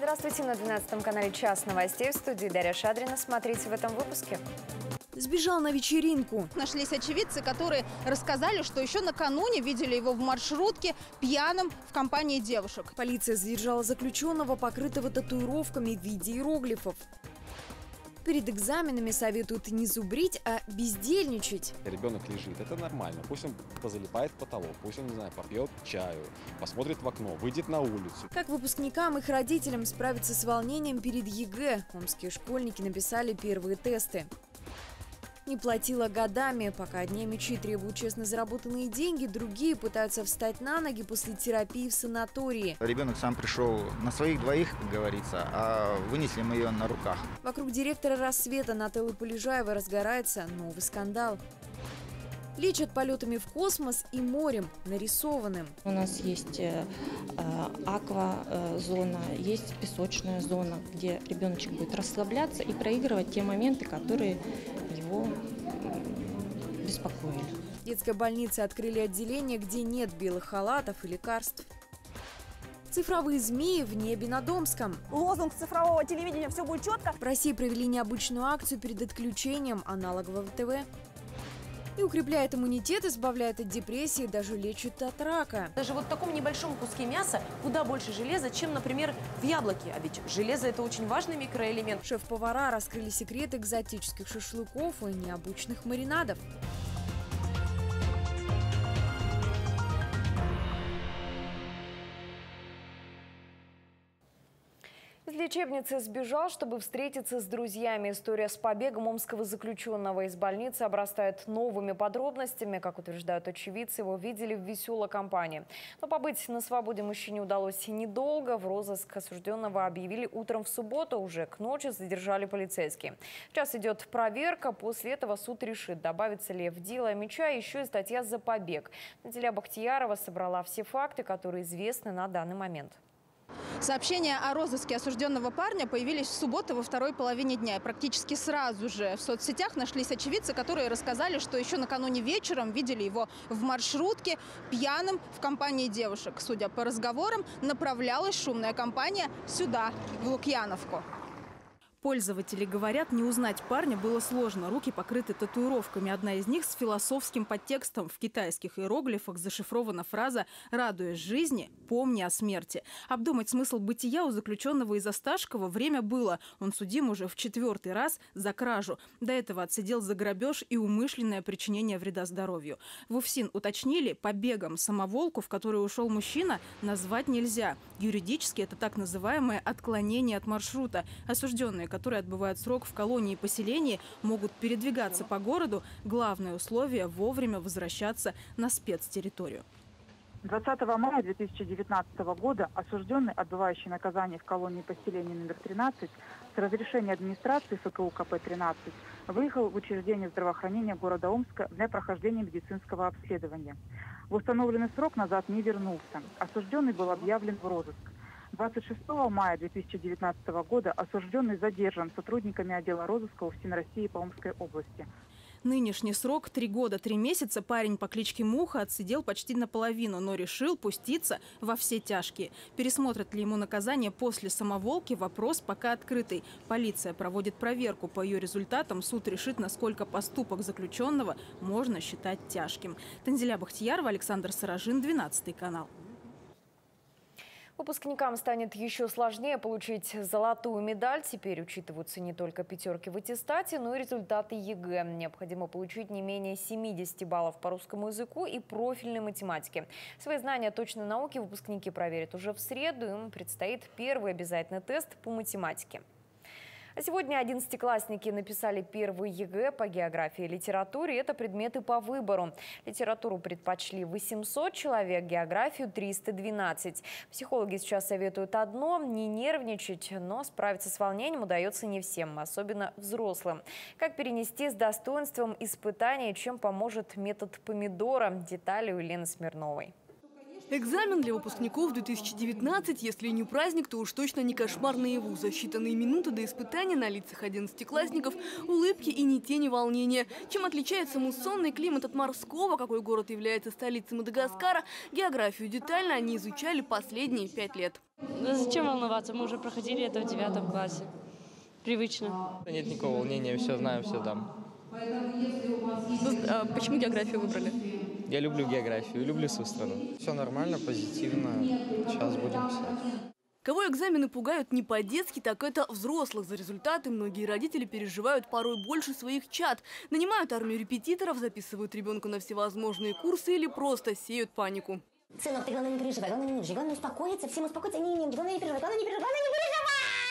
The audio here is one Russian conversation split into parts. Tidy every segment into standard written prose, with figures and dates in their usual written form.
Здравствуйте, на 12 канале «Час новостей», в студии Дарья Шадрина. Смотрите в этом выпуске. Сбежал на вечеринку. Нашлись очевидцы, которые рассказали, что еще накануне видели его в маршрутке пьяным в компании девушек. Полиция задержала заключенного, покрытого татуировками в виде иероглифов. Перед экзаменами советуют не зубрить, а бездельничать. Ребенок лежит, это нормально. Пусть он позалипает в потолок, пусть он, не знаю, попьет чаю, посмотрит в окно, выйдет на улицу. Как выпускникам и их родителям справиться с волнением перед ЕГЭ? Омские школьники написали первые тесты. Не платила годами. Пока одни мечи требуют честно заработанные деньги, другие пытаются встать на ноги после терапии в санатории. Ребенок сам пришел на своих двоих, как говорится, а вынесли мы ее на руках. Вокруг директора «Рассвета» Нателлы Полежаевой разгорается новый скандал. Лечат полетами в космос и морем, нарисованным. У нас есть аква-зона, есть песочная зона, где ребеночек будет расслабляться и проигрывать те моменты, которые его беспокоили. В детской больнице открыли отделение, где нет белых халатов и лекарств. Цифровые змеи в небе над Омском. Лозунг цифрового телевидения «Все будет четко». В России провели необычную акцию перед отключением аналогового ТВ. И укрепляет иммунитет, избавляет от депрессии, даже лечит от рака. Даже вот в таком небольшом куске мяса куда больше железа, чем, например, в яблоке. А ведь железо – это очень важный микроэлемент. Шеф-повара раскрыли секреты экзотических шашлыков и необычных маринадов. Из лечебницы сбежал, чтобы встретиться с друзьями. История с побегом омского заключенного из больницы обрастает новыми подробностями. Как утверждают очевидцы, его видели в веселой компании. Но побыть на свободе мужчине удалось недолго. В розыск осужденного объявили утром в субботу. Уже к ночи задержали полицейские. Сейчас идет проверка. После этого суд решит, добавится ли в дело мяча еще и статья за побег. Наталья Бахтиярова собрала все факты, которые известны на данный момент. Сообщения о розыске осужденного парня появились в субботу во второй половине дня. И практически сразу же в соцсетях нашлись очевидцы, которые рассказали, что еще накануне вечером видели его в маршрутке пьяным в компании девушек. Судя по разговорам, направлялась шумная компания сюда, в Лукьяновку. Пользователи говорят, не узнать парня было сложно. Руки покрыты татуировками. Одна из них с философским подтекстом. В китайских иероглифах зашифрована фраза «Радуясь жизни, помни о смерти». Обдумать смысл бытия у заключенного из Осташкова время было. Он судим уже в 4-й раз за кражу. До этого отсидел за грабеж и умышленное причинение вреда здоровью. В УФСИН уточнили, побегом самоволку, в который ушел мужчина, назвать нельзя. Юридически это так называемое отклонение от маршрута. Осужденные, которые отбывают срок в колонии и поселении, могут передвигаться по городу. Главное условие – вовремя возвращаться на спецтерриторию. 20 мая 2019 года осужденный, отбывающий наказание в колонии поселения номер 13, с разрешения администрации ФКУ КП-13, выехал в учреждение здравоохранения города Омска для прохождения медицинского обследования. В установленный срок назад не вернулся. Осужденный был объявлен в розыск. 26 мая 2019 года осужденный задержан сотрудниками отдела розыска УФСИН России по Омской области. Нынешний срок 3 года 3 месяца парень по кличке Муха отсидел почти наполовину, но решил пуститься во все тяжкие. Пересмотрят ли ему наказание после самоволки – вопрос пока открытый. Полиция проводит проверку. По ее результатам суд решит, насколько поступок заключенного можно считать тяжким. Танзиля Бахтиярова, Александр Саражин, 12 канал. Выпускникам станет еще сложнее получить золотую медаль. Теперь учитываются не только пятерки в аттестате, но и результаты ЕГЭ. Необходимо получить не менее 70 баллов по русскому языку и профильной математике. Свои знания точной науки выпускники проверят уже в среду. Им предстоит первый обязательный тест по математике. А сегодня 11-классники написали первый ЕГЭ по географии и литературе. Это предметы по выбору. Литературу предпочли 800 человек, географию 312. Психологи сейчас советуют одно – не нервничать, но справиться с волнением удается не всем, особенно взрослым. Как перенести с достоинством испытания, чем поможет метод помидора? Детали у Елены Смирновой. Экзамен для выпускников 2019, если не праздник, то уж точно не кошмар наяву. За считанные минуты до испытания на лицах 11-классников улыбки и ни тени волнения. Чем отличается муссонный климат от морского, какой город является столицей Мадагаскара, географию детально они изучали последние 5 лет. Зачем волноваться? Мы уже проходили это в 9 классе. Привычно. Нет никакого волнения, все знаем, все там. Почему географию выбрали? Я люблю географию, люблю свою страну. Все нормально, позитивно. Сейчас будем писать. Кого экзамены пугают не по-детски, так это взрослых. За результаты многие родители переживают порой больше своих чад. Нанимают армию репетиторов, записывают ребенка на всевозможные курсы или просто сеют панику. Сынок, ты главное не переживай, главное не нервничай, главное успокоиться, всем успокоиться, главное не переживай, главное не переживай, главное не переживай!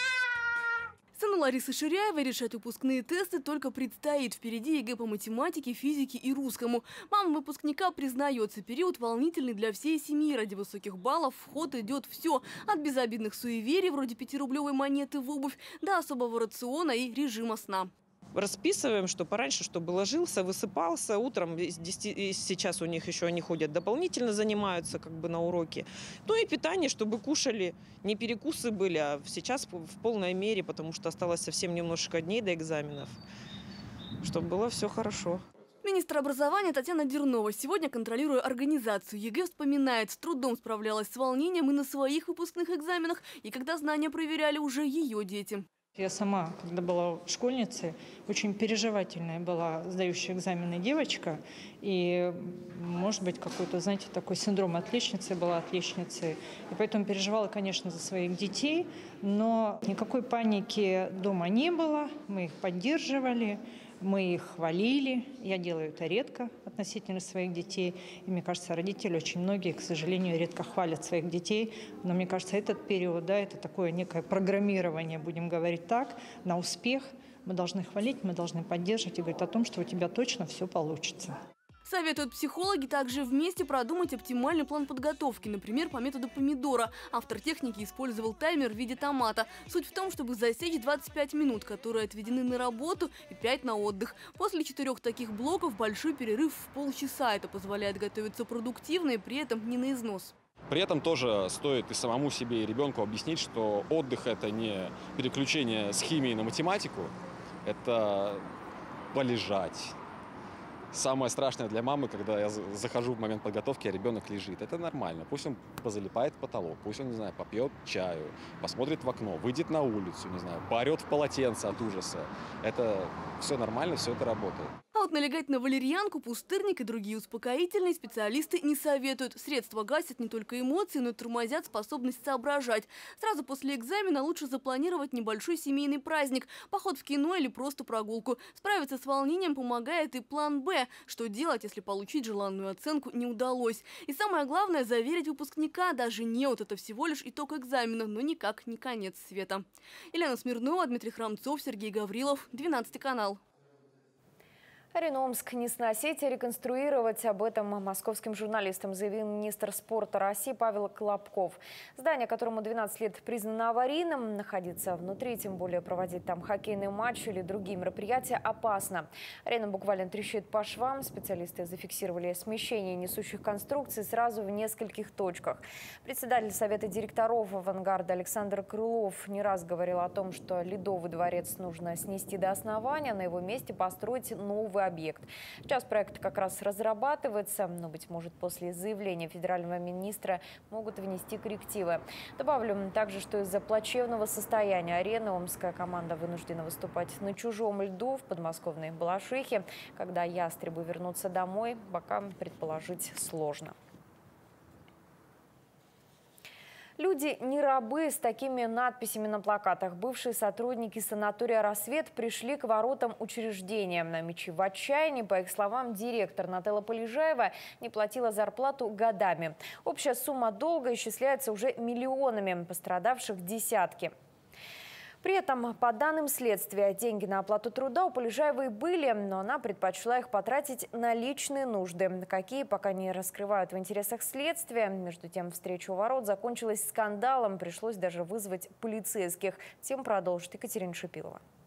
Сыну Ларисы Ширяевой решать выпускные тесты только предстоит. Впереди ЕГЭ по математике, физике и русскому. Мама выпускника признается, период волнительный для всей семьи. Ради высоких баллов в ход идет все. От безобидных суеверий, вроде 5-рублевой монеты в обувь, до особого рациона и режима сна. Расписываем, что пораньше, чтобы ложился, высыпался. Утром сейчас у них еще они ходят дополнительно, занимаются как бы на уроки. Ну и питание, чтобы кушали, не перекусы были, а сейчас в полной мере, потому что осталось совсем немножко дней до экзаменов, чтобы было все хорошо. Министр образования Татьяна Дернова сегодня, контролируя организацию ЕГЭ, вспоминает, с трудом справлялась с волнением и на своих выпускных экзаменах, и когда знания проверяли уже ее дети. Я сама, когда была школьницей, очень переживательная была сдающая экзамены девочка. И, может быть, какой-то, знаете, такой синдром отличницы, была отличницей. И поэтому переживала, конечно, за своих детей. Но никакой паники дома не было. Мы их поддерживали, мы их хвалили. Я делаю это редко относительно своих детей. И мне кажется, родители очень многие, к сожалению, редко хвалят своих детей. Но мне кажется, этот период, да, это такое некое программирование, будем говорить так, на успех. Мы должны хвалить, мы должны поддерживать и говорить о том, что у тебя точно все получится. Советуют психологи также вместе продумать оптимальный план подготовки, например, по методу помидора. Автор техники использовал таймер в виде томата. Суть в том, чтобы засечь 25 минут, которые отведены на работу, и 5 на отдых. После 4 таких блоков большой перерыв в полчаса. Это позволяет готовиться продуктивно и при этом не на износ. При этом тоже стоит и самому себе, и ребенку объяснить, что отдых – это не переключение с химии на математику, это полежать. Самое страшное для мамы, когда я захожу в момент подготовки, а ребенок лежит. Это нормально. Пусть он позалипает в потолок, пусть он, не знаю, попьет чаю, посмотрит в окно, выйдет на улицу, не знаю, поорет в полотенце от ужаса. Это все нормально, все это работает. А вот налегать на валерьянку, пустырник и другие успокоительные специалисты не советуют. Средства гасят не только эмоции, но и тормозят способность соображать. Сразу после экзамена лучше запланировать небольшой семейный праздник, поход в кино или просто прогулку. Справиться с волнением помогает и план «Б». Что делать, если получить желанную оценку не удалось? И самое главное – заверить выпускника. Даже неуд – это всего лишь итог экзамена, но никак не конец света. Елена Смирнова, Дмитрий Храмцов, Сергей Гаврилов, 12 канал. Омск не сносить, а реконструировать. Об этом московским журналистам заявил министр спорта России Павел Колобков. Здание, которому 12 лет признано аварийным, находиться внутри, тем более проводить там хоккейный матч или другие мероприятия, опасно. Арена буквально трещит по швам. Специалисты зафиксировали смещение несущих конструкций сразу в нескольких точках. Председатель Совета директоров «Авангарда» Александр Крылов не раз говорил о том, что Ледовый дворец нужно снести до основания, на его месте построить новый объект. Сейчас проект как раз разрабатывается, но, быть может, после заявления федерального министра могут внести коррективы. Добавлю также, что из-за плачевного состояния арены омская команда вынуждена выступать на чужом льду в подмосковной Балашихе. Когда ястребы вернутся домой, пока предположить сложно. Люди не рабы. С такими надписями на плакатах бывшие сотрудники санатория «Рассвет» пришли к воротам учреждения. Намичи в отчаянии. По их словам, директор Нателла Полежаева не платила зарплату годами. Общая сумма долга исчисляется уже миллионами, пострадавших десятки. При этом, по данным следствия, деньги на оплату труда у Полежаевой были, но она предпочла их потратить на личные нужды. Какие, пока не раскрывают в интересах следствия. Между тем, встреча у ворот закончилась скандалом. Пришлось даже вызвать полицейских. Тем продолжит Екатерина Шипилова.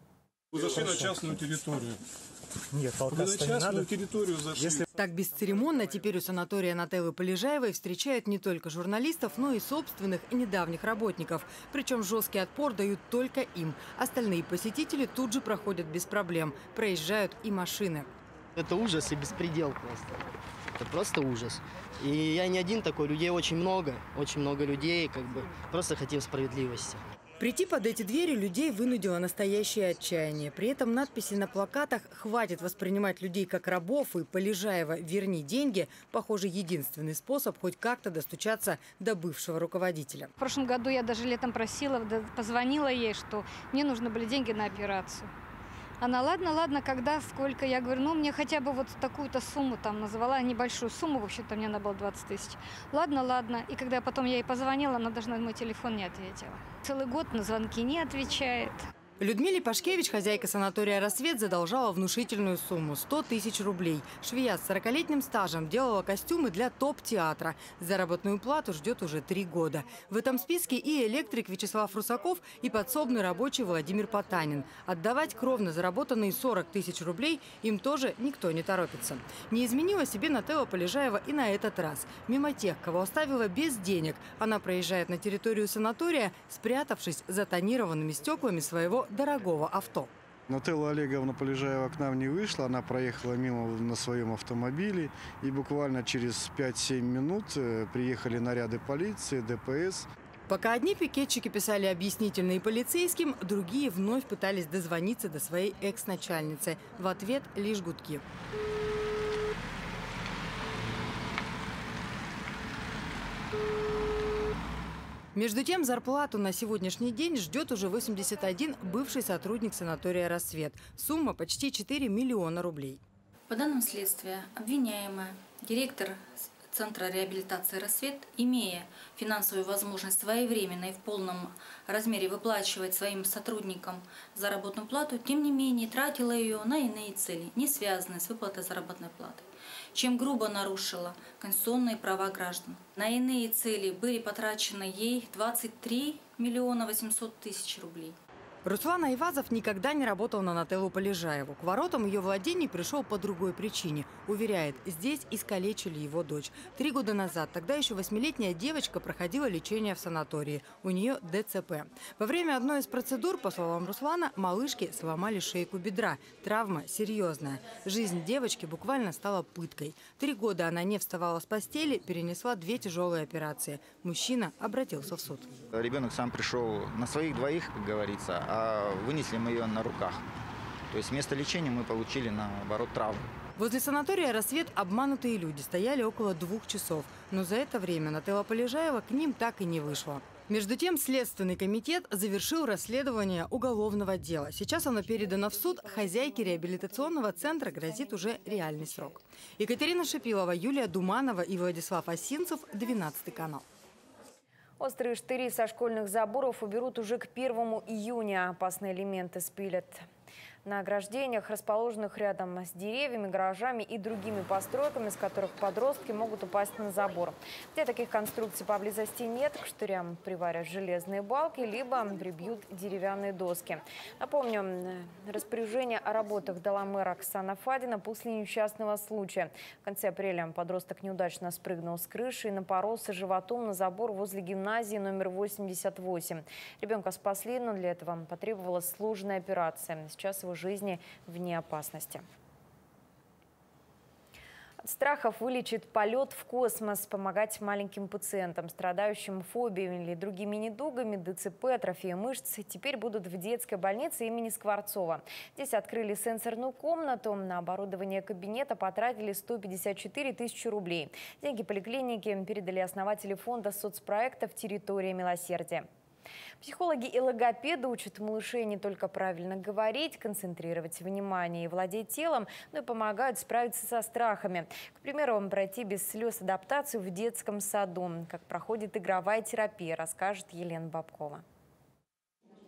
Вы зашли на частную территорию. Нет, Вы на частную территорию зашли. Так бесцеремонно теперь у санатория Нателлы Полежаевой встречают не только журналистов, но и собственных и недавних работников. Причем жесткий отпор дают только им. Остальные посетители тут же проходят без проблем. Проезжают и машины. Это ужас и беспредел просто. Это просто ужас. И я не один такой, людей очень много людей, просто хотим справедливости. Прийти под эти двери людей вынудило настоящее отчаяние. При этом надписи на плакатах «Хватит воспринимать людей как рабов» и «Полежаева, верни деньги» похоже, единственный способ хоть как-то достучаться до бывшего руководителя. В прошлом году я даже летом просила, позвонила ей, что мне нужны были деньги на операцию. Она: ладно, когда, сколько? Я говорю, ну, мне хотя бы вот такую-то сумму там назвала, небольшую сумму, вообще-то мне надо было 20 тысяч. Ладно. И когда потом я ей позвонила, она даже на мой телефон не ответила. Целый год на звонки не отвечает. Людмиле Пашкевич, хозяйка санатория «Рассвет», задолжала внушительную сумму – 100 тысяч рублей. Швея с 40-летним стажем делала костюмы для топ-театра. Заработную плату ждет уже 3 года. В этом списке и электрик Вячеслав Русаков, и подсобный рабочий Владимир Потанин. Отдавать кровно заработанные 40 тысяч рублей им тоже никто не торопится. Не изменила себе Нателла Полежаева и на этот раз. Мимо тех, кого оставила без денег, она проезжает на территорию санатория, спрятавшись за тонированными стеклами своего дорогого авто. Нателла Олеговна Полежаева к нам не вышла, она проехала мимо на своем автомобиле, и буквально через 5-7 минут приехали наряды полиции, ДПС. Пока одни пикетчики писали объяснительные полицейским, другие вновь пытались дозвониться до своей экс-начальницы. В ответ лишь гудки. Между тем, зарплату на сегодняшний день ждет уже 81 бывший сотрудник санатория «Рассвет». Сумма почти 4 миллиона рублей. По данным следствия, обвиняемая, директор Центра реабилитации «Рассвет», имея финансовую возможность своевременно и в полном размере выплачивать своим сотрудникам заработную плату, тем не менее тратила ее на иные цели, не связанные с выплатой заработной платы, чем грубо нарушила конституционные права граждан. На иные цели были потрачены ей 23 миллиона 800 тысяч рублей. Руслан Айвазов никогда не работал на Нателлу Полежаеву. К воротам ее владений пришел по другой причине. Уверяет, здесь искалечили его дочь. 3 года назад тогда еще 8-летняя девочка проходила лечение в санатории. У нее ДЦП. Во время одной из процедур, по словам Руслана, малышке сломали шейку бедра. Травма серьезная. Жизнь девочки буквально стала пыткой. 3 года она не вставала с постели, перенесла 2 тяжелые операции. Мужчина обратился в суд. Ребенок сам пришел на своих двоих, как говорится, а вынесли мы ее на руках. То есть вместо лечения мы получили, наоборот, травму. Возле санатория «Рассвет» обманутые люди стояли около 2 часов. Но за это время Нателла Полежаева к ним так и не вышла. Между тем, Следственный комитет завершил расследование уголовного дела. Сейчас оно передано в суд. Хозяйке реабилитационного центра грозит уже реальный срок. Екатерина Шипилова, Юлия Думанова и Владислав Осинцев, 12 канал. Острые штыри со школьных заборов уберут уже к 1 июня. Опасные элементы спилят на ограждениях, расположенных рядом с деревьями, гаражами и другими постройками, с которых подростки могут упасть на забор. Где таких конструкций поблизости нет, к штырям приварят железные балки, либо прибьют деревянные доски. Напомню, распоряжение о работах дала мэр Оксана Фадина после несчастного случая. В конце апреля подросток неудачно спрыгнул с крыши и напоролся животом на забор возле гимназии номер 88. Ребенка спасли, но для этого потребовалась сложная операция. Сейчас его жизни вне опасности. От страхов вылечит полет в космос. Помогать маленьким пациентам, страдающим фобиями или другими недугами, ДЦП, атрофия мышц, теперь будут в детской больнице имени Скворцова. Здесь открыли сенсорную комнату. На оборудование кабинета потратили 154 тысячи рублей. Деньги поликлиники передали основатели фонда соцпроектов «Территория милосердия». Психологи и логопеды учат малышей не только правильно говорить, концентрировать внимание и владеть телом, но и помогают справиться со страхами. К примеру, пройти без слез адаптацию в детском саду. Как проходит игровая терапия, расскажет Елена Бабкова.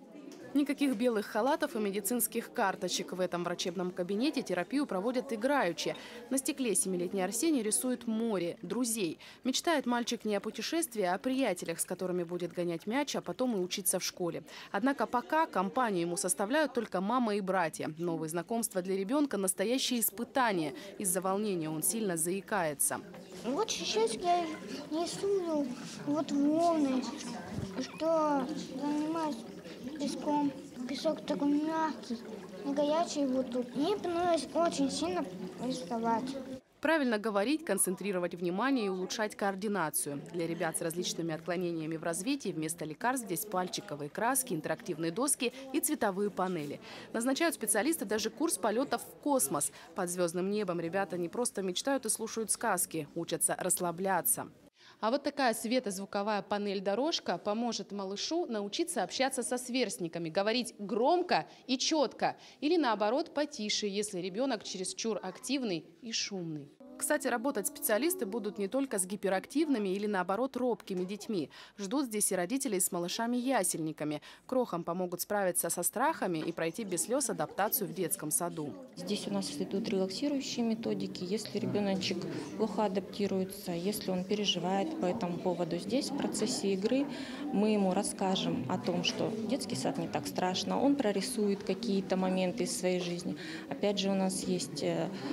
Никаких белых халатов и медицинских карточек. В этом врачебном кабинете терапию проводят играючи. На стекле 7-летний Арсений рисует море, друзей. Мечтает мальчик не о путешествии, а о приятелях, с которыми будет гонять мяч, а потом и учиться в школе. Однако пока компанию ему составляют только мама и братья. Новые знакомства для ребенка – настоящее испытание. Из-за волнения он сильно заикается. Вот сейчас я рисую вот волны, что занимаюсь песком. Песок такой мягкий и горячий вот тут. Мне понравилось очень сильно рисовать. Правильно говорить, концентрировать внимание и улучшать координацию. Для ребят с различными отклонениями в развитии вместо лекарств здесь пальчиковые краски, интерактивные доски и цветовые панели. Назначают специалисты даже курс полетов в космос. Под звездным небом ребята не просто мечтают и слушают сказки, учатся расслабляться. А вот такая светозвуковая панель-дорожка поможет малышу научиться общаться со сверстниками, говорить громко и четко, или наоборот потише, если ребенок чересчур активный и шумный. Кстати, работать специалисты будут не только с гиперактивными или, наоборот, робкими детьми. Ждут здесь и родителей с малышами-ясельниками. Крохам помогут справиться со страхами и пройти без слез адаптацию в детском саду. Здесь у нас идут релаксирующие методики. Если ребеночек плохо адаптируется, если он переживает по этому поводу, здесь в процессе игры мы ему расскажем о том, что детский сад не так страшно, он прорисует какие-то моменты из своей жизни. Опять же, у нас есть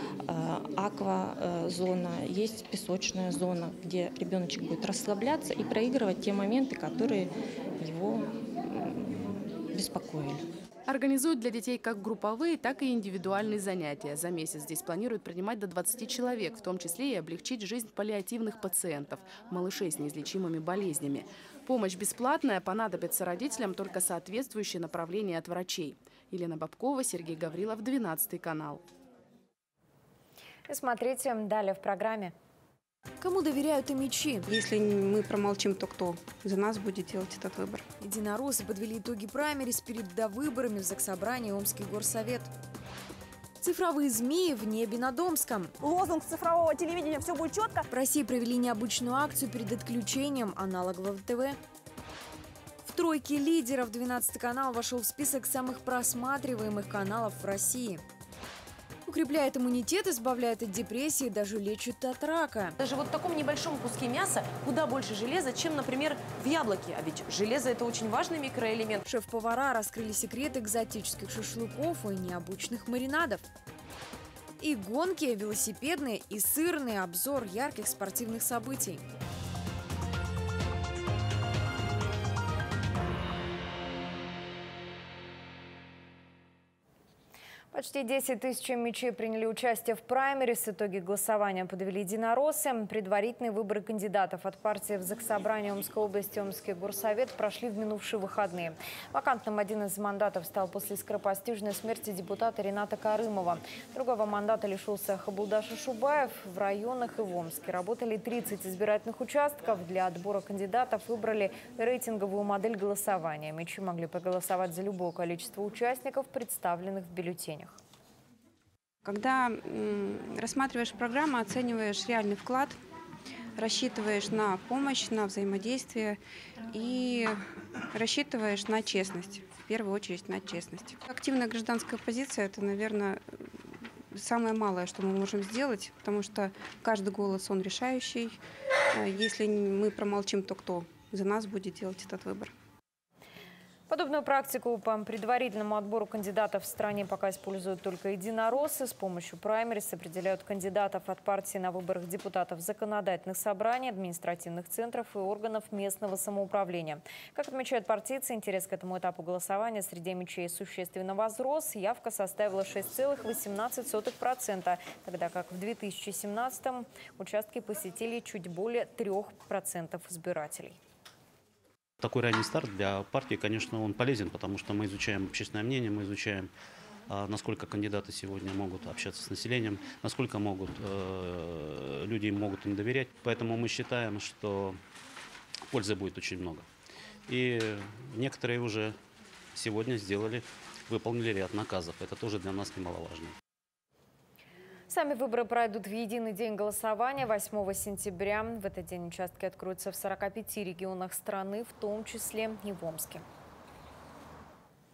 аквазона, есть песочная зона, где ребеночек будет расслабляться и проигрывать те моменты, которые его беспокоили. Организуют для детей как групповые, так и индивидуальные занятия. За месяц здесь планируют принимать до 20 человек, в том числе и облегчить жизнь паллиативных пациентов, малышей с неизлечимыми болезнями. Помощь бесплатная, понадобится родителям только соответствующее направление от врачей. Елена Бабкова, Сергей Гаврилов, 12 канал. И смотрите далее в программе. Кому доверяют и мячи? Если мы промолчим, то кто за нас будет делать этот выбор? Единороссы подвели итоги праймерис перед довыборами в Заксобрании Омский горсовет. Цифровые змеи в небе над Омском. Лозунг цифрового телевидения «Все будет четко». В России провели необычную акцию перед отключением аналогового ТВ. В тройке лидеров 12 канал вошел в список самых просматриваемых каналов в России. Укрепляет иммунитет, избавляет от депрессии, даже лечит от рака. Даже вот в таком небольшом куске мяса куда больше железа, чем, например, в яблоке. А ведь железо – это очень важный микроэлемент. Шеф-повара раскрыли секреты экзотических шашлыков и необычных маринадов. И гонки, велосипедные и сырный обзор ярких спортивных событий. Почти 10 тысяч мячей приняли участие в праймерис. Итоги голосования подвели единороссы. Предварительные выборы кандидатов от партии в Заксобрании Омской области Омский горсовет прошли в минувшие выходные. Вакантным один из мандатов стал после скоропостижной смерти депутата Рената Карымова. Другого мандата лишился Хабулдаша Шубаев. В районах и в Омске работали 30 избирательных участков. Для отбора кандидатов выбрали рейтинговую модель голосования. Мячи могли проголосовать за любое количество участников, представленных в бюллетенях. Когда рассматриваешь программу, оцениваешь реальный вклад, рассчитываешь на помощь, на взаимодействие и рассчитываешь на честность, в первую очередь на честность. Активная гражданская позиция – это, наверное, самое малое, что мы можем сделать, потому что каждый голос, он решающий. Если мы промолчим, то кто за нас будет делать этот выбор? Подобную практику по предварительному отбору кандидатов в стране пока используют только единороссы. С помощью праймерис определяют кандидатов от партии на выборах депутатов законодательных собраний, административных центров и органов местного самоуправления. Как отмечают партийцы, интерес к этому этапу голосования среди мячей существенно возрос. Явка составила 6,18%, тогда как в 2017-м участки посетили чуть более 3% избирателей. Такой ранний старт для партии, конечно, он полезен, потому что мы изучаем общественное мнение, мы изучаем, насколько кандидаты сегодня могут общаться с населением, насколько люди могут им доверять. Поэтому мы считаем, что пользы будет очень много. И некоторые уже сегодня выполнили ряд наказов. Это тоже для нас немаловажно. Сами выборы пройдут в единый день голосования 8 сентября. В этот день участки откроются в 45 регионах страны, в том числе и в Омске.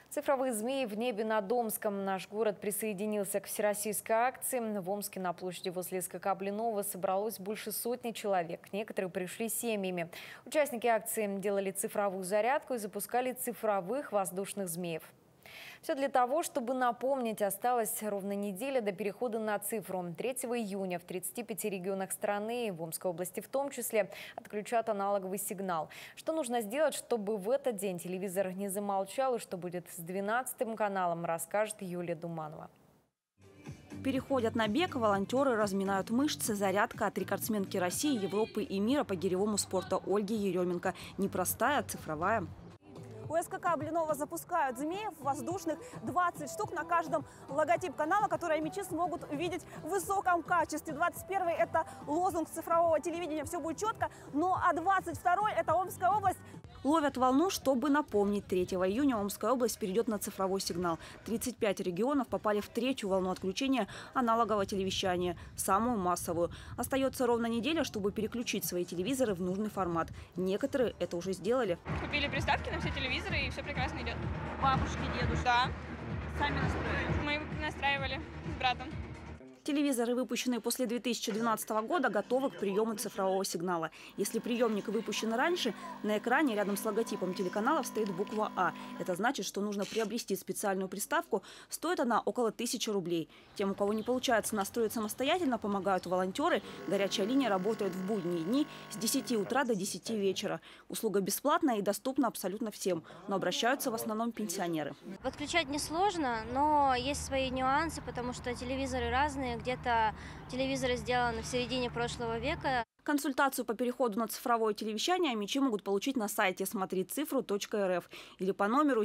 Цифровые змеи в небе над Омском. Наш город присоединился к всероссийской акции. В Омске на площади возле СКК Блинова собралось больше сотни человек. Некоторые пришли семьями. Участники акции делали цифровую зарядку и запускали цифровых воздушных змеев. Все для того, чтобы напомнить, осталась ровно неделя до перехода на цифру. 3 июня в 35 регионах страны, в Омской области в том числе, отключат аналоговый сигнал. Что нужно сделать, чтобы в этот день телевизор не замолчал, и что будет с 12-м каналом, расскажет Юлия Думанова. Переходят на бег, волонтеры разминают мышцы, зарядка от рекордсменки России, Европы и мира по гиревому спорту Ольги Еременко. Не простая, а цифровая. У СКК Блинова запускают змеев воздушных 20 штук на каждом логотип канала, которые мячи смогут увидеть в высоком качестве. 21-й – это лозунг цифрового телевидения «Все будет четко». Ну а 22-й – это Омская область. Ловят волну, чтобы напомнить. 3 июня Омская область перейдет на цифровой сигнал. 35 регионов попали в 3-ю волну отключения аналогового телевещания, самую массовую. Остается ровно неделя, чтобы переключить свои телевизоры в нужный формат. Некоторые это уже сделали. Купили приставки на все телевизоры, и все прекрасно идет. Бабушки, дедушки? Да. Сами настроили? Мы настраивали с братом. Телевизоры, выпущенные после 2012 года, готовы к приему цифрового сигнала. Если приемник выпущен раньше, на экране рядом с логотипом телеканалов стоит буква «А». Это значит, что нужно приобрести специальную приставку. Стоит она около 1000 рублей. Тем, у кого не получается настроить самостоятельно, помогают волонтеры. Горячая линия работает в будние дни с 10 утра до 10 вечера. Услуга бесплатная и доступна абсолютно всем. Но обращаются в основном пенсионеры. Подключать несложно, но есть свои нюансы, потому что телевизоры разные. Где-то телевизоры сделаны в середине прошлого века. Консультацию по переходу на цифровое телевещание мячи могут получить на сайте смотрицифру.рф или по номеру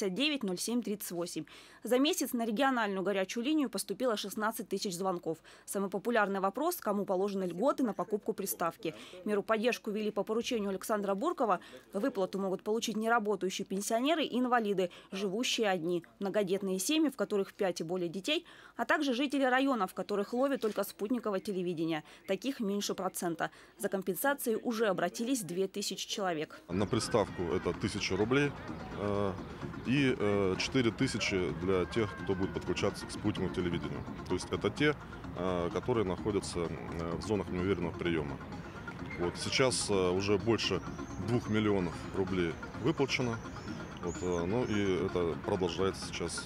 790738. За месяц на региональную горячую линию поступило 16 тысяч звонков. Самый популярный вопрос – кому положены льготы на покупку приставки. Меру поддержку ввели по поручению Александра Буркова. Выплату могут получить неработающие пенсионеры и инвалиды, живущие одни, многодетные семьи, в которых 5 и более детей, а также жители районов, в которых ловят только спутниковое телевидение. Таких меньше процента. За компенсацией уже обратились 2000 человек. На приставку это 1000 рублей и 4000 для тех, кто будет подключаться к спутниковому телевидению. То есть это те, которые находятся в зонах неуверенного приема. Вот сейчас уже больше 2 миллионов рублей выплачено. Ну и это продолжается сейчас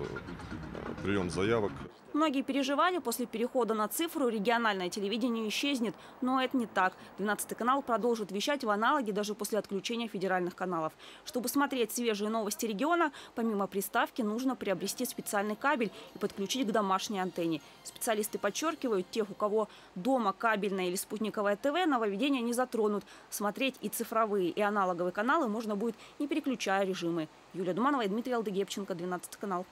прием заявок. Многие переживали, после перехода на цифру региональное телевидение исчезнет. Но это не так. 12-й канал продолжит вещать в аналоге даже после отключения федеральных каналов. Чтобы смотреть свежие новости региона, помимо приставки нужно приобрести специальный кабель и подключить к домашней антенне. Специалисты подчеркивают, тех, у кого дома кабельное или спутниковое ТВ, нововведения не затронут. Смотреть и цифровые, и аналоговые каналы можно будет, не переключая режимы. Юлия Думанова и Дмитрий Алдыгепченко, 12 канал.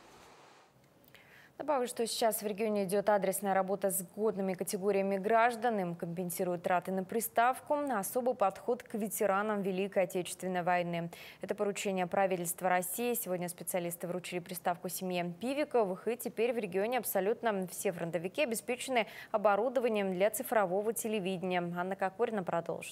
Добавлю, что сейчас в регионе идет адресная работа с годными категориями граждан. Им компенсируют траты на приставку. Особый подход к ветеранам Великой Отечественной войны. Это поручение правительства России. Сегодня специалисты вручили приставку семье Пивиковых. И теперь в регионе абсолютно все фронтовики обеспечены оборудованием для цифрового телевидения. Анна Кокорина продолжит.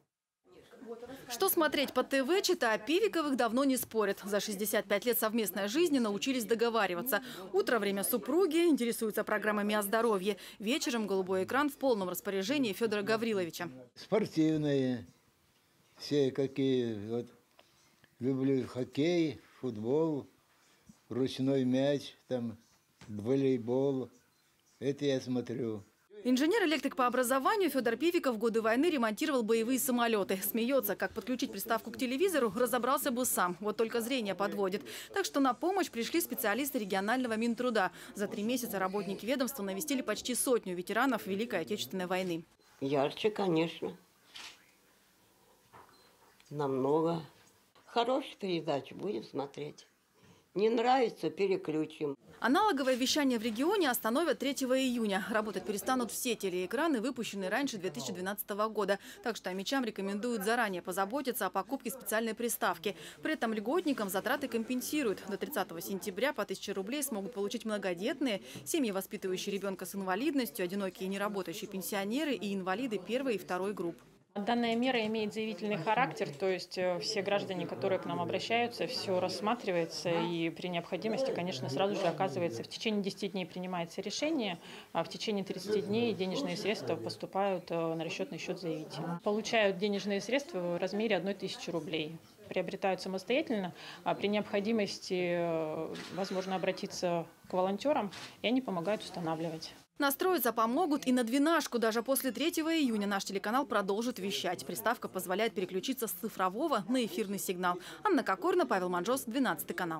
Что смотреть по ТВ, читая Пивиковых, давно не спорят. За 65 лет совместной жизни научились договариваться. Утро – время супруги, интересуются программами о здоровье. Вечером голубой экран в полном распоряжении Федора Гавриловича. Спортивные, все какие. Вот, люблю хоккей, футбол, ручной мяч, там, волейбол. Это я смотрю. Инженер-электрик по образованию Федор Пивиков в годы войны ремонтировал боевые самолеты. Смеется, как подключить приставку к телевизору, разобрался бы сам. Вот только зрение подводит. Так что на помощь пришли специалисты регионального Минтруда. За 3 месяца работники ведомства навестили почти 100 ветеранов Великой Отечественной войны. Ярче, конечно. Намного. Хорошую передачу будем смотреть. Не нравится – переключим. Аналоговое вещание в регионе остановят 3 июня. Работать перестанут все телеэкраны, выпущенные раньше 2012 года. Так что мячам рекомендуют заранее позаботиться о покупке специальной приставки. При этом льготникам затраты компенсируют. До 30 сентября по 1000 рублей смогут получить многодетные, семьи, воспитывающие ребенка с инвалидностью, одинокие и неработающие пенсионеры и инвалиды 1-й и 2-й групп. Данная мера имеет заявительный характер, то есть все граждане, которые к нам обращаются, все рассматривается и при необходимости, конечно, сразу же оказывается, в течение 10 дней принимается решение, а в течение 30 дней денежные средства поступают на расчетный счет заявителя. Получают денежные средства в размере 1000 рублей. Приобретают самостоятельно, а при необходимости возможно обратиться к волонтерам, и они помогают устанавливать. Настроиться помогут и на двенашку. Даже после 3 июня наш телеканал продолжит вещать. Приставка позволяет переключиться с цифрового на эфирный сигнал. Анна Кокорна, Павел Манжос, 12 канал.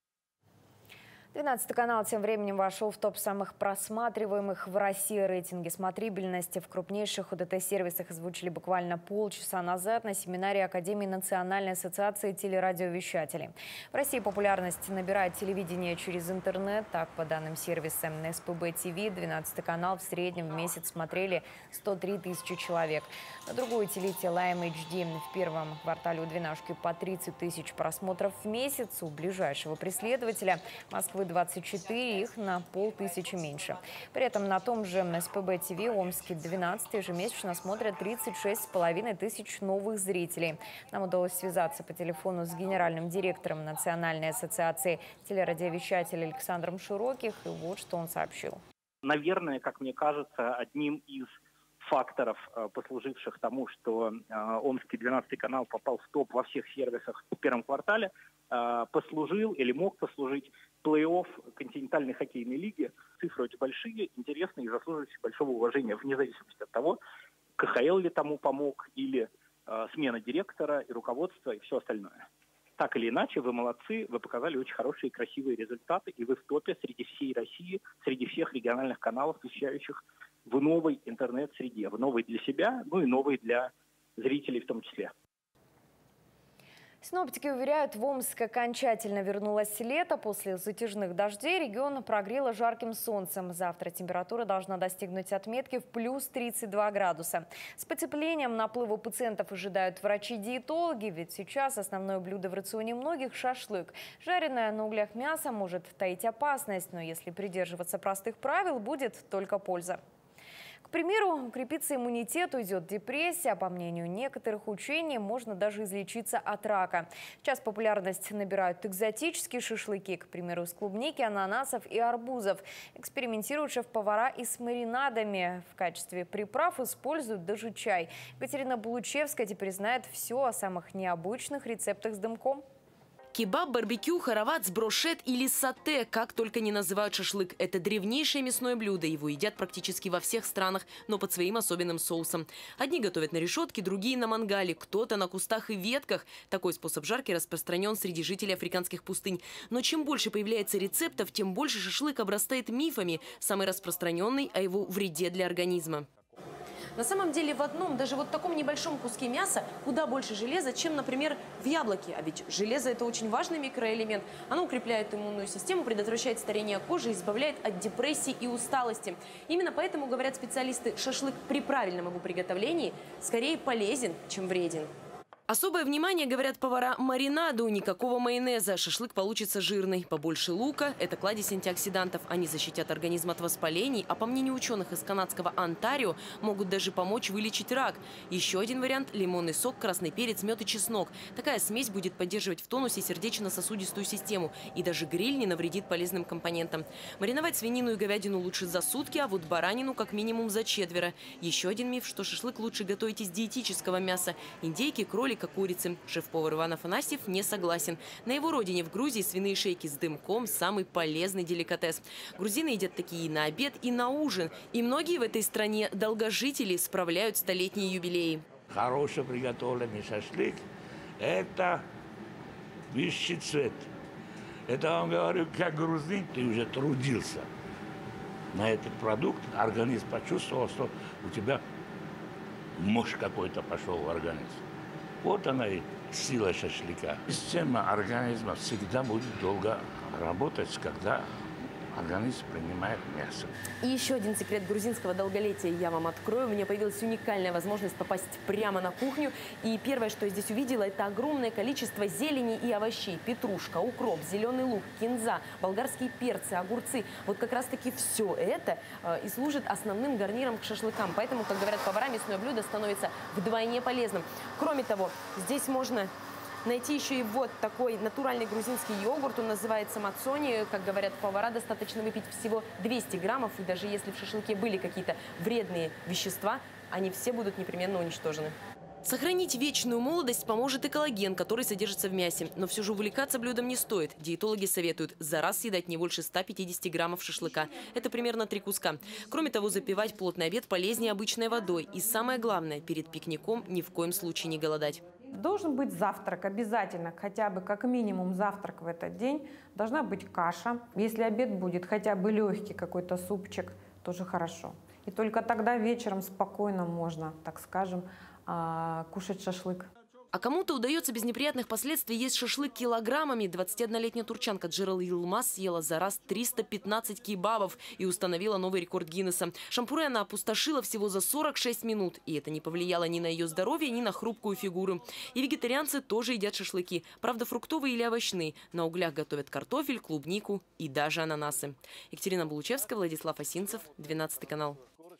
12 канал тем временем вошел в топ самых просматриваемых в России рейтинги смотрибельности. В крупнейших ОТТ-сервисах озвучили буквально полчаса назад на семинаре Академии Национальной ассоциации телерадиовещателей. В России популярность набирает телевидение через интернет. Так, по данным сервиса СПБ ТВ, 12 канал в среднем в месяц смотрели 103 тысячи человек. На другую телете Lime HD в первом квартале у двенашки по 30 тысяч просмотров в месяц. У ближайшего преследователя Москвы 24, их на 500 меньше. При этом на том же СПБ ТВ Омске 12 ежемесячно смотрят 36,5 тысяч новых зрителей. Нам удалось связаться по телефону с генеральным директором Национальной ассоциации телерадиовещателей Александром Широких. И вот что он сообщил. Наверное, как мне кажется, одним из факторов, послуживших тому, что Омский 12 канал попал в топ во всех сервисах в первом квартале, послужил или мог послужить плей-офф континентальной хоккейной лиги. Цифры очень большие, интересные и заслуживающие большого уважения, вне зависимости от того, КХЛ ли тому помог, или смена директора и руководства и все остальное. Так или иначе, вы молодцы, вы показали очень хорошие и красивые результаты, и вы в топе среди всей России, среди всех региональных каналов, вещающих в новой интернет-среде, в новой для себя, ну и новой для зрителей в том числе. Синоптики уверяют, в Омск окончательно вернулось лето. После затяжных дождей регион прогрело жарким солнцем. Завтра температура должна достигнуть отметки в плюс 32 градуса. С потеплением наплыва пациентов ожидают врачи-диетологи, ведь сейчас основное блюдо в рационе многих – шашлык. Жареное на углях мясо может таить опасность, но если придерживаться простых правил, будет только польза. К примеру, укрепиться иммунитету, идет депрессия. По мнению некоторых учений, можно даже излечиться от рака. Сейчас популярность набирают экзотические шашлыки, к примеру, из клубники, ананасов и арбузов. Экспериментируют шеф-повара и с маринадами. В качестве приправ используют даже чай. Екатерина Булучевская теперь знает все о самых необычных рецептах с дымком. Кебаб, барбекю, харавац, брошет или сате, как только не называют шашлык. Это древнейшее мясное блюдо. Его едят практически во всех странах, но под своим особенным соусом. Одни готовят на решетке, другие на мангале, кто-то на кустах и ветках. Такой способ жарки распространен среди жителей африканских пустынь. Но чем больше появляется рецептов, тем больше шашлык обрастает мифами. Самый распространенный о его вреде для организма. На самом деле в одном, даже вот таком небольшом куске мяса куда больше железа, чем, например, в яблоке. А ведь железо – это очень важный микроэлемент. Оно укрепляет иммунную систему, предотвращает старение кожи, избавляет от депрессии и усталости. Именно поэтому, говорят специалисты, шашлык при правильном его приготовлении скорее полезен, чем вреден. Особое внимание, говорят повара, маринаду. Никакого майонеза. Шашлык получится жирный. Побольше лука. Это кладезь антиоксидантов. Они защитят организм от воспалений. А по мнению ученых из канадского Онтарио, могут даже помочь вылечить рак. Еще один вариант – лимонный сок, красный перец, мед и чеснок. Такая смесь будет поддерживать в тонусе сердечно-сосудистую систему. И даже гриль не навредит полезным компонентам. Мариновать свинину и говядину лучше за сутки, а вот баранину как минимум за 4. Еще один миф, что шашлык лучше готовить из диетического мяса. Индейки, кролика, курицы. Шеф-повар Иван Афанасьев не согласен. На его родине в Грузии свиные шейки с дымком – самый полезный деликатес. Грузины едят такие и на обед, и на ужин. И многие в этой стране долгожители справляют столетние юбилеи. Хорошо приготовленный шашлык – это высший цвет. Это вам говорю, как грузин, ты уже трудился на этот продукт. Организм почувствовал, что у тебя мощь какой-то пошел в организм. Вот она и сила шашлыка. Система организма всегда будет долго работать, когда организм принимает мясо. И еще один секрет грузинского долголетия я вам открою. У меня появилась уникальная возможность попасть прямо на кухню. И первое, что я здесь увидела, это огромное количество зелени и овощей. Петрушка, укроп, зеленый лук, кинза, болгарские перцы, огурцы. Вот как раз-таки все это и служит основным гарниром к шашлыкам. Поэтому, как говорят повара, мясное блюдо становится вдвойне полезным. Кроме того, здесь можно найти еще и вот такой натуральный грузинский йогурт. Он называется мацони. Как говорят повара, достаточно выпить всего 200 граммов. И даже если в шашлыке были какие-то вредные вещества, они все будут непременно уничтожены. Сохранить вечную молодость поможет и коллаген, который содержится в мясе. Но все же увлекаться блюдом не стоит. Диетологи советуют за раз съедать не больше 150 граммов шашлыка. Это примерно 3 куска. Кроме того, запивать плотный обед полезнее обычной водой. И самое главное, перед пикником ни в коем случае не голодать. Должен быть завтрак обязательно, хотя бы как минимум завтрак в этот день. Должна быть каша. Если обед будет хотя бы легкий какой-то супчик, тоже хорошо. И только тогда вечером спокойно можно, так скажем, кушать шашлык. А кому-то удается без неприятных последствий есть шашлык килограммами. 21-летняя турчанка Джерал Йылмаз съела за раз 315 кебабов и установила новый рекорд Гиннесса. Шампуры она опустошила всего за 46 минут. И это не повлияло ни на ее здоровье, ни на хрупкую фигуру. И вегетарианцы тоже едят шашлыки. Правда, фруктовые или овощные. На углях готовят картофель, клубнику и даже ананасы. Екатерина Булучевская, Владислав Осинцев, 12 канал.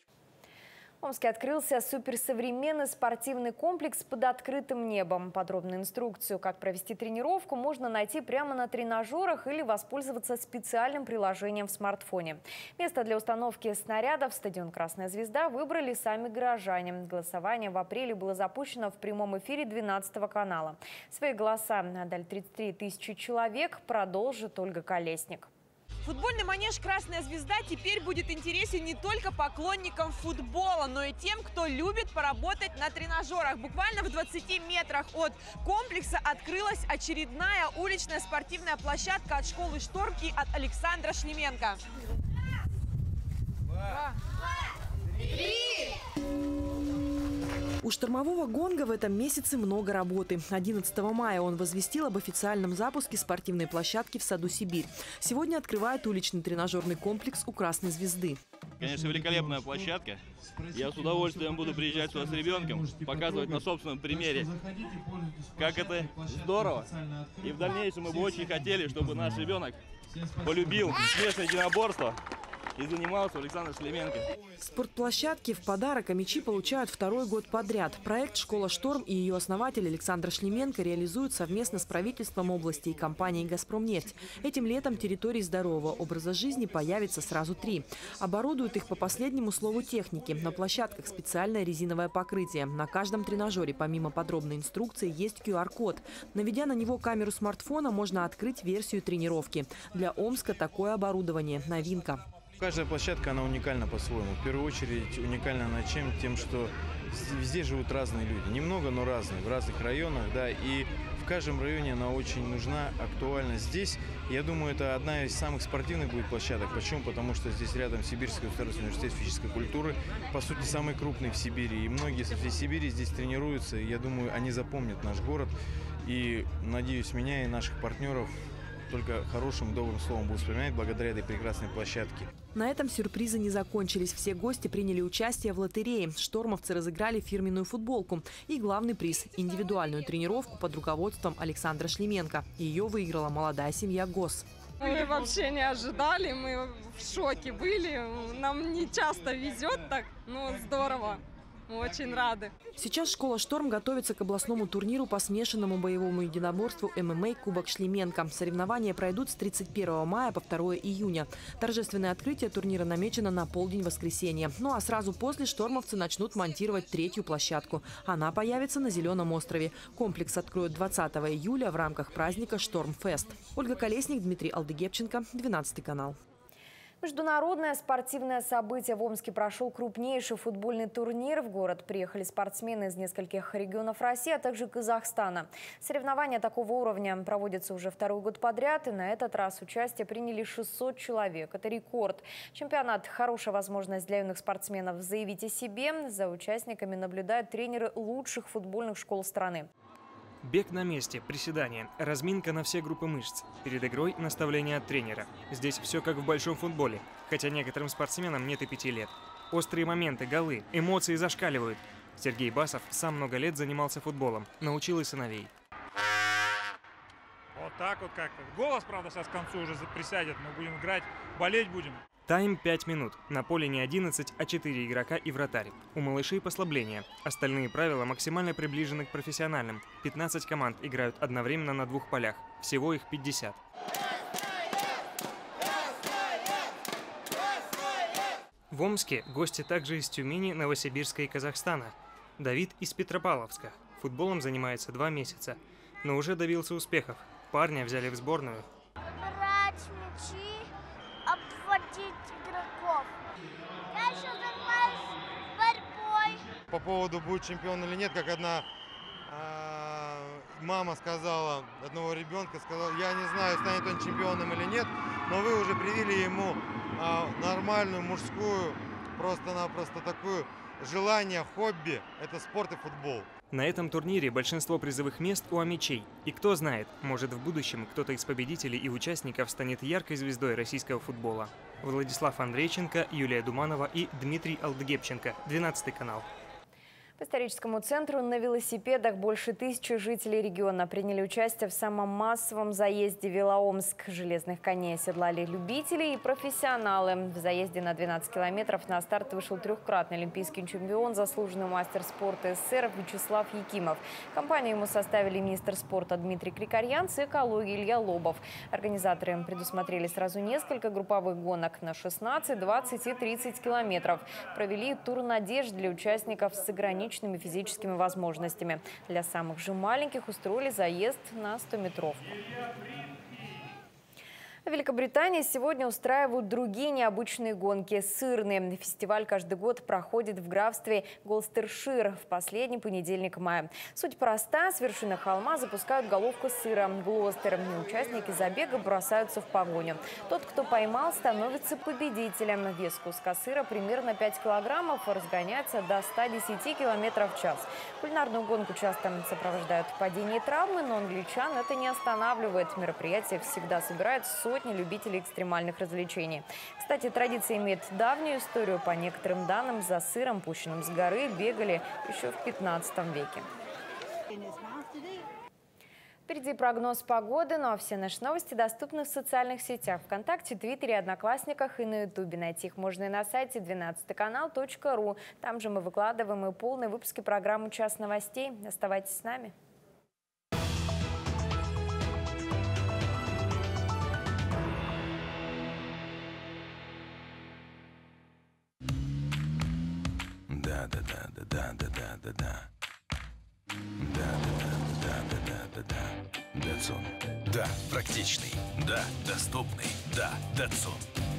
В Омске открылся суперсовременный спортивный комплекс под открытым небом. Подробную инструкцию, как провести тренировку, можно найти прямо на тренажерах или воспользоваться специальным приложением в смартфоне. Место для установки снарядов стадион «Красная звезда» выбрали сами горожане. Голосование в апреле было запущено в прямом эфире 12 канала. Свои голоса отдали 33 тысячи человек, продолжит Ольга Колесник. Футбольный манеж «Красная звезда» теперь будет интересен не только поклонникам футбола, но и тем, кто любит поработать на тренажерах. Буквально в 20 метрах от комплекса открылась очередная уличная спортивная площадка от школы «Шторм» и от Александра Шлеменко. 2, 3. У штормового гонга в этом месяце много работы. 11 мая он возвестил об официальном запуске спортивной площадки в саду «Сибирь». Сегодня открывает уличный тренажерный комплекс у «Красной звезды». Конечно, великолепная площадка. Я с удовольствием буду приезжать сюда с ребенком, показывать на собственном примере, как это здорово. И в дальнейшем мы бы очень хотели, чтобы наш ребенок полюбил смешное единоборство и занимался Александр Шлеменко. Спортплощадки в подарок АМИЧи получают второй год подряд. Проект «Школа Шторм» и ее основатель Александр Шлеменко реализуют совместно с правительством области и компанией «Газпромнефть». Этим летом территорий здорового образа жизни появится сразу 3. Оборудуют их по последнему слову техники. На площадках специальное резиновое покрытие. На каждом тренажере, помимо подробной инструкции, есть QR-код. Наведя на него камеру смартфона, можно открыть версию тренировки. Для Омска такое оборудование – новинка. Каждая площадка, она уникальна по-своему. В первую очередь уникальна она чем? Тем, что везде живут разные люди. Немного, но разные, в разных районах, да, и в каждом районе она очень нужна, актуальна. Здесь, я думаю, это одна из самых спортивных будет площадок. Почему? Потому что здесь рядом Сибирский государственный университет физической культуры, по сути, самый крупный в Сибири. И многие со всей Сибири здесь тренируются. И я думаю, они запомнят наш город. И, надеюсь, меня и наших партнеров только хорошим, добрым словом будут вспоминать благодаря этой прекрасной площадке. На этом сюрпризы не закончились. Все гости приняли участие в лотерее. Штормовцы разыграли фирменную футболку. И главный приз – индивидуальную тренировку под руководством Александра Шлеменко. Ее выиграла молодая семья Гос. Мы вообще не ожидали, мы в шоке были. Нам не часто везет так, но здорово. Мы очень рады. Сейчас школа «Шторм» готовится к областному турниру по смешанному боевому единоборству ММА «Кубок Шлеменко». Соревнования пройдут с 31 мая по 2 июня. Торжественное открытие турнира намечено на полдень воскресенья. Ну а сразу после штормовцы начнут монтировать 3-ю площадку. Она появится на Зеленом острове. Комплекс откроют 20 июля в рамках праздника «Штормфест». Ольга Колесник, Дмитрий Алдыгепченко, 12 канал. Международное спортивное событие в Омске прошел крупнейший футбольный турнир. В город приехали спортсмены из нескольких регионов России, а также Казахстана. Соревнования такого уровня проводятся уже второй год подряд, и на этот раз участие приняли 600 человек. Это рекорд. Чемпионат – хорошая возможность для юных спортсменов заявить о себе. За участниками наблюдают тренеры лучших футбольных школ страны. Бег на месте, приседания, разминка на все группы мышц. Перед игрой наставление от тренера. Здесь все как в большом футболе, хотя некоторым спортсменам нет и 5 лет. Острые моменты, голы, эмоции зашкаливают. Сергей Басов сам много лет занимался футболом, научил и сыновей. Вот так вот как-то. Голос, правда, сейчас к концу уже присядет, мы будем играть, болеть будем. Тайм 5 минут. На поле не 11, а 4 игрока и вратарь. У малышей послабления. Остальные правила максимально приближены к профессиональным. 15 команд играют одновременно на 2 полях. Всего их 50. В Омске гости также из Тюмени, Новосибирска и Казахстана. Давид из Петропавловска. Футболом занимается 2 месяца. Но уже добился успехов. Парня взяли в сборную. Брать мячи, обводить игроков. Я еще занимаюсь борьбой. По поводу, будет чемпион или нет, как одна мама сказала, одного ребенка сказала, я не знаю, станет он чемпионом или нет, но вы уже привили ему нормальную мужскую, просто-напросто такую желание, хобби, это спорт и футбол. На этом турнире большинство призовых мест у амичей. И кто знает, может в будущем кто-то из победителей и участников станет яркой звездой российского футбола. Владислав Андрейченко, Юлия Думанова и Дмитрий Алдгепченко. 12 канал. По историческому центру на велосипедах больше 1000 жителей региона приняли участие в самом массовом заезде «Велоомск». Железных коней оседлали любители и профессионалы. В заезде на 12 километров на старт вышел 3-кратный олимпийский чемпион, заслуженный мастер спорта СССР Вячеслав Якимов. Компанию ему составили министр спорта Дмитрий Крикарьянц и экологии Илья Лобов. Организаторы предусмотрели сразу несколько групповых гонок на 16, 20 и 30 километров. Провели тур надежд для участников с ограниченными физическими возможностями. Для самых же маленьких устроили заезд на 100-метровку. В Великобритании сегодня устраивают другие необычные гонки – сырные. Фестиваль каждый год проходит в графстве Голстершир в последний понедельник мая. Суть проста – с вершины холма запускают головку сыра – Глостер. Участники забега бросаются в погоню. Тот, кто поймал, становится победителем. Вес куска сыра примерно 5 килограммов, разгоняется до 110 километров в час. Кулинарную гонку часто сопровождают падения и травмы, но англичан это не останавливает. Мероприятие всегда собирает сотни любителей экстремальных развлечений. Кстати, традиция имеет давнюю историю. По некоторым данным, за сыром, пущенным с горы, бегали еще в 15 веке. Впереди прогноз погоды, ну а все наши новости доступны в социальных сетях ВКонтакте, Твиттере, Одноклассниках и на Ютубе. Найти их можно и на сайте 12канал.ру. Там же мы выкладываем и полные выпуски программы «Час новостей». Оставайтесь с нами. Датсун. Да, практичный. Да, доступный. Да, Датсун.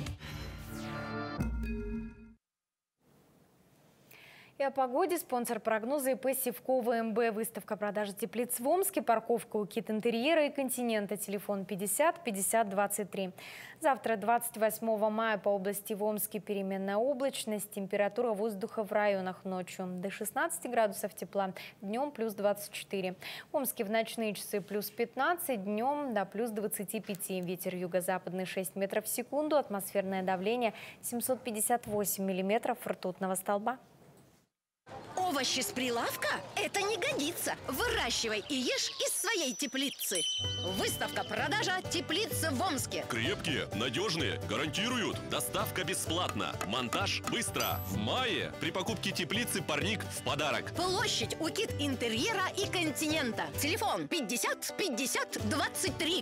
И о погоде. Спонсор прогноза ИП «Севкова МБ». Выставка продажи теплиц в Омске, парковка у Кит Интерьера и Континента. Телефон 50 50 23. Завтра, 28 мая, по области в Омске переменная облачность. Температура воздуха в районах ночью до 16 градусов тепла, днем плюс 24. В Омске в ночные часы плюс 15, днем до плюс 25. Ветер юго-западный 6 метров в секунду, атмосферное давление 758 миллиметров ртутного столба. Овощи с прилавка? Это не годится. Выращивай и ешь из своей теплицы. Выставка-продажа теплицы в Омске. Крепкие, надежные, гарантируют. Доставка бесплатна. Монтаж быстро. В мае при покупке теплицы парник в подарок. Площадь у Кит Интерьера и Континента. Телефон 50 50 23.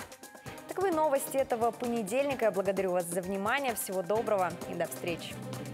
Таковы новости этого понедельника. Я благодарю вас за внимание. Всего доброго и до встречи.